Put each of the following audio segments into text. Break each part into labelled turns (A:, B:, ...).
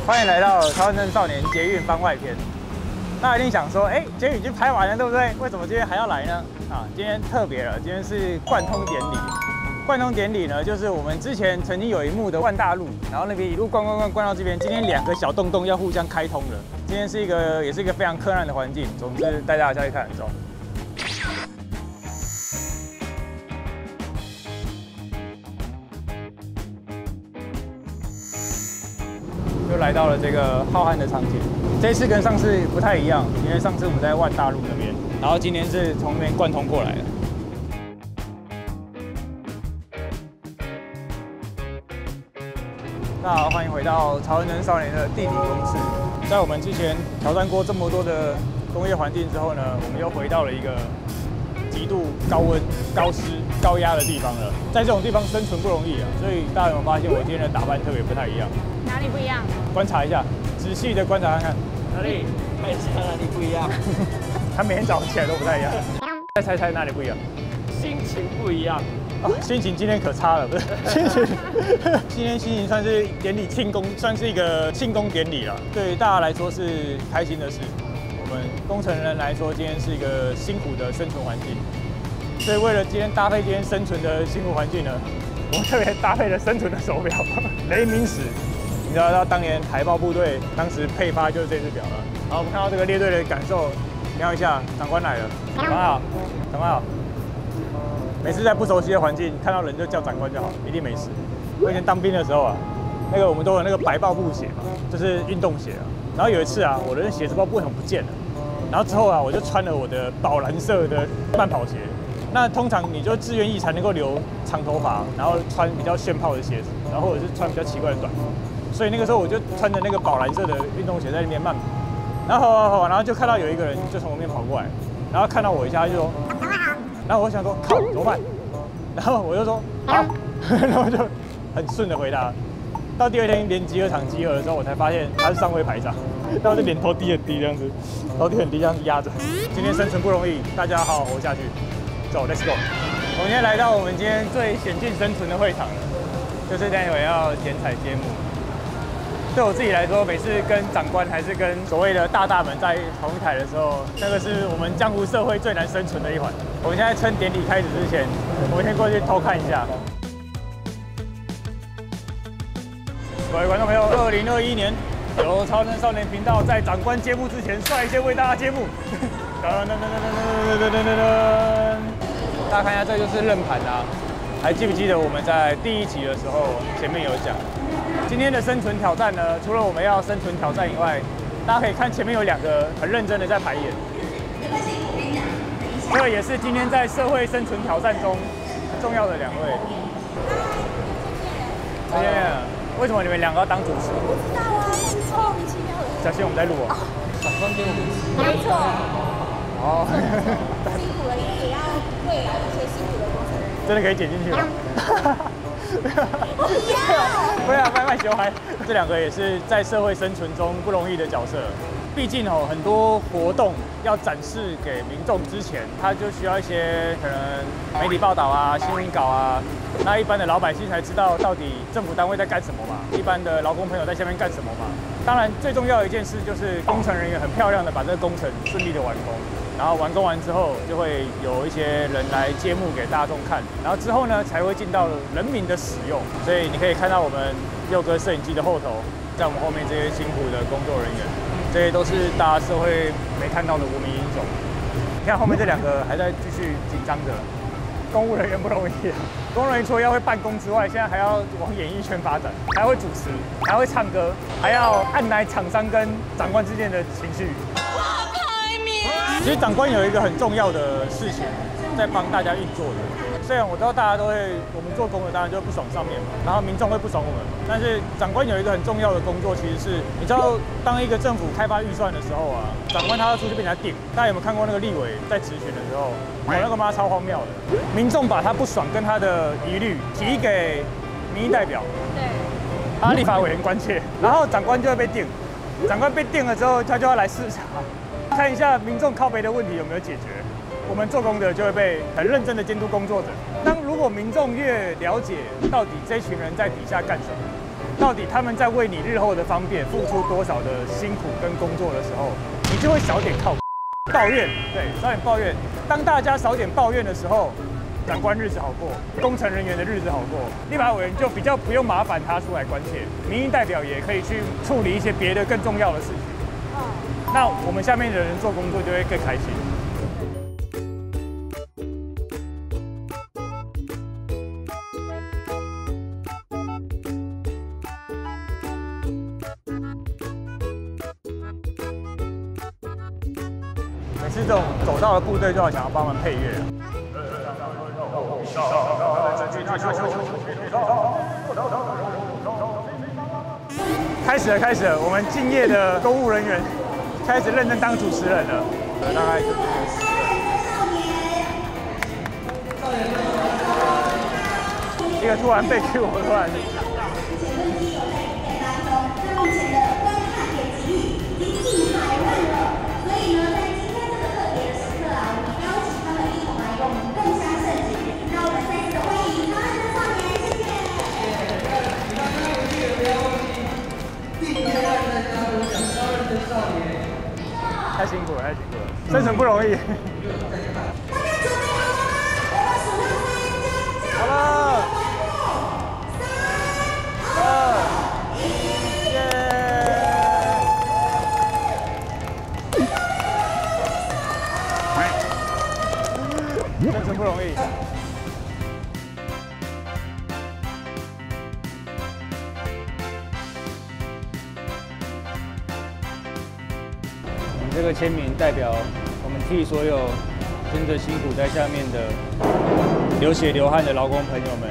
A: 欢迎来到《超人少年捷运番外篇》。那一定想说，捷运已经拍完了，对不对？为什么今天还要来呢？啊，今天特别了，今天是贯通典礼。贯通典礼呢，就是我们之前曾经有一幕的万大路，然后那边一路灌到这边，今天2个小洞洞要互相开通了。今天是也是一个非常柯南的环境。总之，带大家下去看，走。 又来到了这个浩瀚的场景，这一次跟上次不太一样，因为上次我们在万大路那边，然后今天是从那边贯通过来的。大家好，欢迎回到潮人少年的地底公室。在我们之前挑战过这么多的工业环境之后呢，我们又回到了一个极度高温、高湿、高压的地方了。在这种地方生存不容易啊，所以大家有没有发现我今天的打扮特别不太一样？
B: 哪里不一样？
A: 观察一下，仔细的观察看看，
C: 哪里？看一下哪里不一样？
A: 他每天早上起来都不太一样。再猜哪里不一样？
C: 心情不一样。
A: 啊，心情今天可差了，不是？心情，今天心情算是典礼庆功，算是一个庆功典礼了。对于大家来说是开心的事，我们工程人来说，今天是一个辛苦的生存环境。所以为了今天搭配今天生存的辛苦环境呢，我们特别搭配了生存的手表，雷明史。 你知道当年海豹部队当时配发就是这只表了。好，我们看到这个列队的感受，瞄一下，长官来了。长官好，长官好。每次在不熟悉的环境，看到人就叫长官就好，一定没事。我以前当兵的时候啊，我们都有那个白豹布鞋嘛，就是运动鞋啊。然后有一次啊，我的鞋子不知道为什么不见了。然后之后啊，我就穿了我的宝蓝色的慢跑鞋。那通常你就自愿役才能够留长头发，然后穿比较炫炮的鞋子，然后或者是穿比较奇怪的短裤。 所以那个时候我就穿着那个宝蓝色的运动鞋在那边慢跑，然后跑，然后就看到有一个人就从我面跑过来，然后看到我一下就说，然后我想说靠怎么办？然后我就说好，然后就很顺的回答。到第2天连集合场集合的时候，我才发现他是上尉排长，然后就脸头低很低这样子，头低很低这样子压着。今天生存不容易，大家好好活下去。走 ，Let's go。我们今天来到我们今天最险峻生存的会场了，就是待会要剪彩揭幕。 对我自己来说，每次跟长官还是跟所谓的大们在同一台的时候，那个是我们江湖社会最难生存的一环。我们现在趁典礼开始之前，我们先过去偷看一下。各位观众朋友，2021年由超人少年频道在长官揭幕之前，率先为大家揭幕。大家看一下，这就是刃盘啊！还记不记得我们在第1集的时候前面有讲？ 今天的生存挑战呢，除了我们要生存挑战以外，大家可以看前面有2个很认真的在排演。这个也是今天在社会生存挑战中很重要的2位。再见。为什么你们2个要当主持？
B: 不知道啊，莫名其妙的。
A: 小心我们在录哦。
C: 长官给我们吃。
B: 没错。
A: 哦。
B: 辛苦了，也要未来一些辛苦的工程人员。
A: 真的可以剪进去吗？ 不要卖小孩，这2个也是在社会生存中不容易的角色。毕竟很多活动要展示给民众之前，他就需要一些可能媒体报道啊、新闻稿啊。那一般的老百姓才知道到底政府单位在干什么嘛，一般的劳工朋友在下面干什么嘛。当然，最重要的一件事就是工程人员很漂亮的把这个工程顺利的完工。 然后完工完之后，就会有一些人来揭幕给大众看，然后之后呢，才会进到人民的使用。所以你可以看到我们佑哥摄影机的后头，在我们后面这些辛苦的工作人员，这些都是大家社会没看到的无名英雄。你看后面这2个还在继续紧张着，公务人员不容易。公务人员除了要会办公之外，现在还要往演艺圈发展，还会主持，还会唱歌，还要按捺厂商跟长官之间的情绪。 其实长官有一个很重要的事情在帮大家运作的。虽然我知道大家都会，我们做工的当然就不爽上面嘛，然后民众会不爽我们。但是长官有一个很重要的工作，其实是你知道，当一个政府开发预算的时候啊，长官他要出去被人家顶。大家有没有看过那个立委在质询的时候，那个妈超荒谬的，民众把他不爽跟他的疑虑提给民意代表，
B: 对，
A: 他立法委员关切，然后长官就会被定。长官被定了之后，他就要来视察。 看一下民众靠北的问题有没有解决，我们做工的就会被很认真的监督工作者。如果民众越了解到底这群人在底下干什么， 到底他们在为你日后的方便付出多少的辛苦跟工作的时候，你就会少点抱怨，对，少点抱怨。当大家少点抱怨的时候，长官日子好过，工程人员的日子好过，立法委员就比较不用麻烦他出来关切，民意代表也可以去处理一些别的更重要的事情。那我们下面的人做工作就会更开心。每次这种走到的部队就好想要帮忙配乐。开始了，我们敬业的公务人员开始认真当主持人了。大概就一个突然被 Q， 我突然。太辛苦了，生存不容易。好了，3、2、1，耶！生存不容易。
D: 这个签名代表我们替所有真的辛苦在下面的流血流汗的劳工朋友们。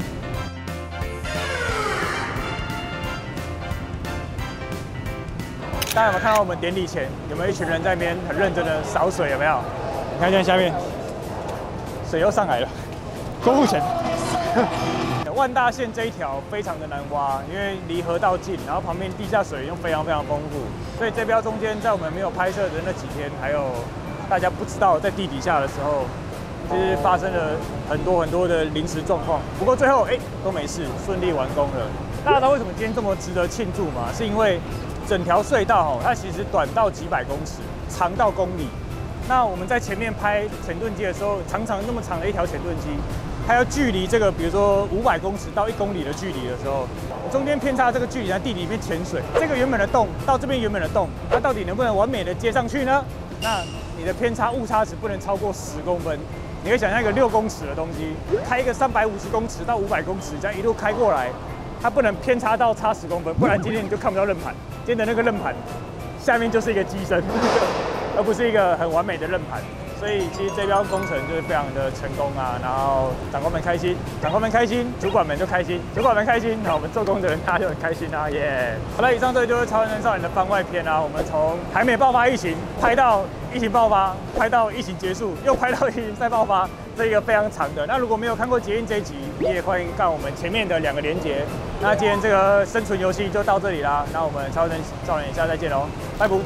A: 大家有没有看到我们典礼前有没有一群人在那边很认真的扫水？有没有？你看现在下面水又上来了，公布前。万大线这一条非常的难挖，因为离河道近，然后旁边地下水又非常丰富，所以这标中间在我们没有拍摄的那几天，还有大家不知道在地底下的时候，就是发生了很多的临时状况。不过最后都没事，顺利完工了。大家知道为什么今天这么值得庆祝吗？是因为整条隧道它其实短到几百公尺，长到公里。那我们在前面拍潜盾机的时候，常常那么长的一条潜盾机。它要距离这个，比如说500公尺到1公里的距离的时候，中间偏差这个距离在地里面潜水，这个原本的洞到这边原本的洞，它到底能不能完美的接上去呢？那你的偏差误差值不能超过10公分。你可以想象一个6公尺的东西，开一个350公尺到500公尺，这样一路开过来，它不能偏差到差10公分，不然今天你就看不到刃盘。今天的那个刃盘下面就是一个机身，而不是一个很完美的刃盘。所以其实这标工程就是非常的成功啊，然后长官们开心，长官们开心，主管们就开心，主管们开心，那我们做工的人大家就很开心啊，耶！好了，以上这就是《超人少年》的番外篇啊，我们从还没爆发疫情拍到疫情爆发，拍到疫情结束，又拍到疫情再爆发，这一个非常长的。那如果没有看过捷运这一集，也欢迎看我们前面的2个连结。那今天这个生存游戏就到这里啦，那我们超人少年下次再见喽，拜拜。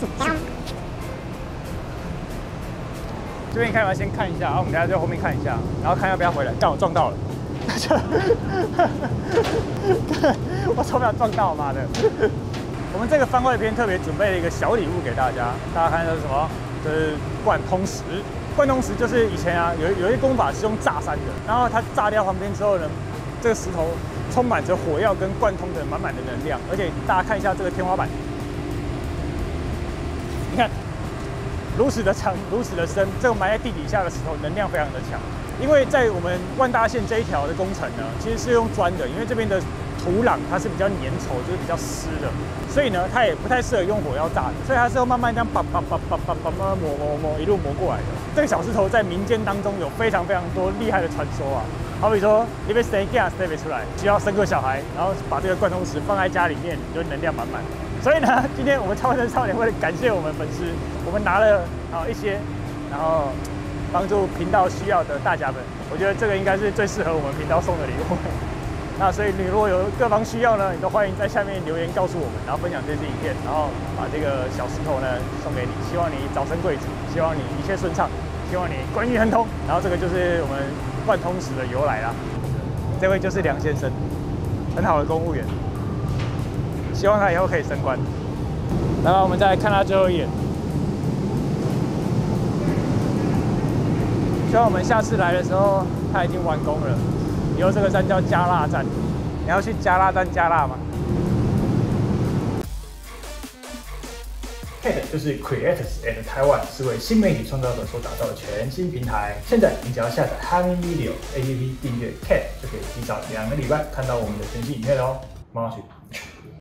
A: 这边看完先看一下，然后我们等下在后面看一下，然后看要不要回来。但我撞到了，我手表撞到，妈的！我们这个番外篇特别准备了一个小礼物给大家，大家看这是什么？这是贯通石。贯通石就是以前啊有一些工法是用炸山的，然后它炸掉旁边之后呢，这个石头充满着火药跟贯通着满满的能量，而且大家看一下这个天花板，你看。如此的长，如此的深，这个埋在地底下的石头能量非常的强。因为在我们万大线这一条的工程呢，其实是用砖的，因为这边的土壤它是比较粘稠，就是比较湿的，所以呢，它也不太适合用火药炸的，所以它是要慢慢这样慢慢磨一路磨过来的。这个小石头在民间当中有非常多厉害的传说啊，好比说你被生囝生不出来，需要生个小孩，然后把这个贯通石放在家里面，你就能量满满。所以呢，今天我们超人少年为了感谢我们粉丝，我们拿了一些，然后帮助频道需要的大家们。我觉得这个应该是最适合我们频道送的礼物。那所以你如果有各方需要呢，你都欢迎在下面留言告诉我们，然后分享这支影片，然后把这个小石头呢送给你，希望你早生贵子，希望你一切顺畅，希望你官运亨通。然后这个就是我们贯通石的由来啦。这位就是梁先生，很好的公务员。 希望他以后可以升官。然后我们再来看他最后一眼，希望我们下次来的时候他已经完工了。以后这个站叫加辣站，你要去加辣站加辣吗？CAT 就是 Creators at Taiwan， 是为新媒体创造者所打造的全新平台。现在你只要下载 Happy Video APP， 订阅 CAT 就可以提早2个礼拜看到我们的全新影片哦。马上去。